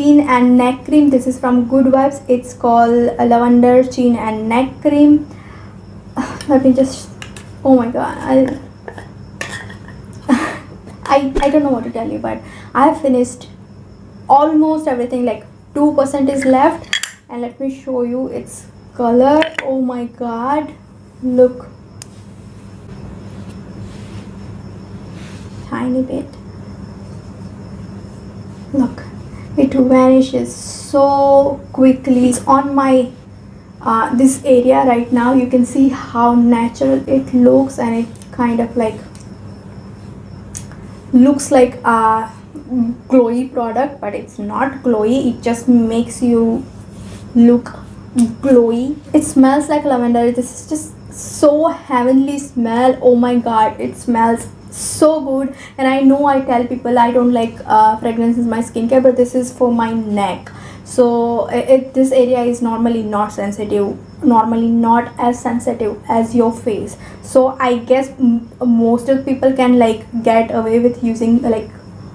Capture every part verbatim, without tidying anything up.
chin and neck cream. This is from Good Vibes. It's called lavender chin and neck cream. Let me just, oh my god, I, I, I don't know what to tell you, but I have finished almost everything. Like two percent is left, and let me show you its color. Oh my god, look, tiny bit, look, it vanishes so quickly. It's on my uh, this area right now. You can see how natural it looks, and it kind of like looks like a glowy product, but it's not glowy. It just makes you look glowy. It smells like lavender. This is just so heavenly smell. Oh my god, it smells so good. And I know I tell people I don't like uh, fragrances in my skincare, but this is for my neck. So it, this area is normally not sensitive, normally not as sensitive as your face. So I guess m most of people can like get away with using like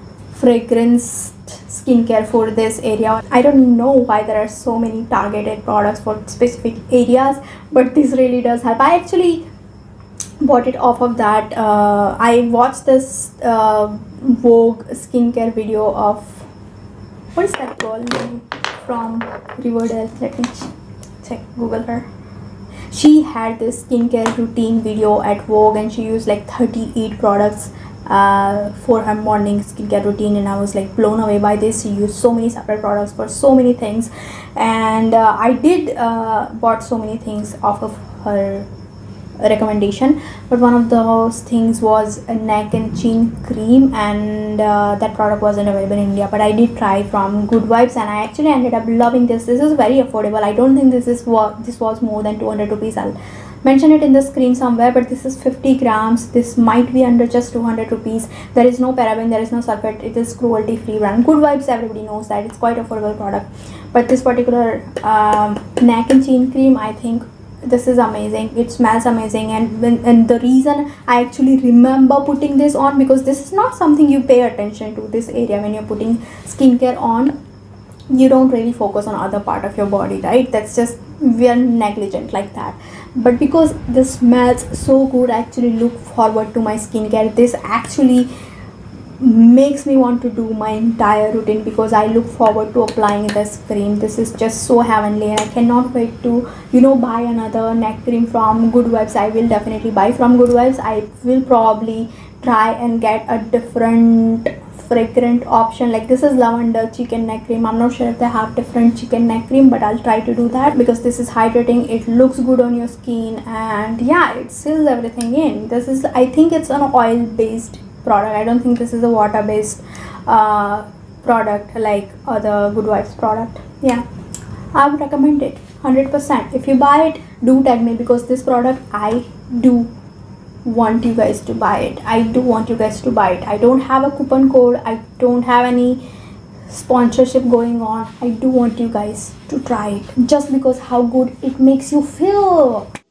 fragrance skincare for this area. I don't know why there are so many targeted products for specific areas, but this really does help. I actually bought it off of that. uh, I watched this uh, Vogue skincare video of, what is that girl name from Riverdale? Let me check, Google her. She had this skincare routine video at Vogue, and she used like thirty-eight products uh, for her morning skincare routine, and I was like blown away by this. She used so many separate products for so many things, and uh, I did uh, bought so many things off of her recommendation, but one of those things was a neck and chin cream, and uh, that product wasn't available in India, but I did try from Good Vibes, and I actually ended up loving this. This is very affordable. I don't think this is what this was more than two hundred rupees. I'll mention it in the screen somewhere, but this is fifty grams. This might be under just two hundred rupees. There is no paraben, there is no sulfate. It is cruelty free brand. Good Vibes, everybody knows that. It's quite affordable product, but this particular um, neck and chin cream, I think this is amazing. It smells amazing, and when, and the reason I actually remember putting this on, because this is not something you pay attention to, this area. When you're putting skincare on, you don't really focus on other part of your body, right? That's just, we are negligent like that. But because this smells so good, I actually look forward to my skincare. This actually makes me want to do my entire routine, because I look forward to applying this cream. This is just so heavenly, and I cannot wait to, you know, buy another neck cream from Good Vibes. I will definitely buy from Good Vibes. I will probably try and get a different fragrant option. Like this is lavender chicken neck cream. I'm not sure if they have different chicken neck cream, but I'll try to do that, because this is hydrating. It looks good on your skin, and yeah, it seals everything in. This is, I think it's an oil based product. I don't think this is a water based uh, product like other Good Vibes product. Yeah, I would recommend it one hundred percent. If you buy it, do tag me, because this product, I do want you guys to buy it. I do want you guys to buy it. I don't have a coupon code. I don't have any sponsorship going on. I do want you guys to try it, just because how good it makes you feel.